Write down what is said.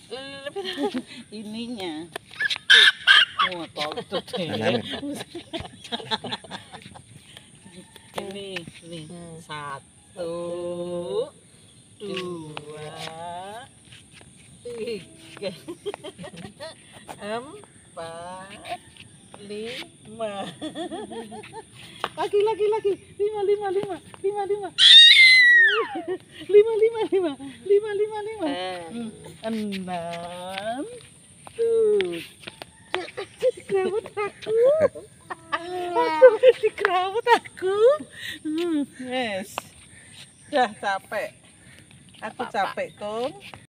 ininya. Motor tuh. Ini 1, 2, 3, 4, 5. Lagi 5. 6. Tuh. Dikerawat aku. Dikerawat aku. Yes. Udah capek. Aku capek, Kong.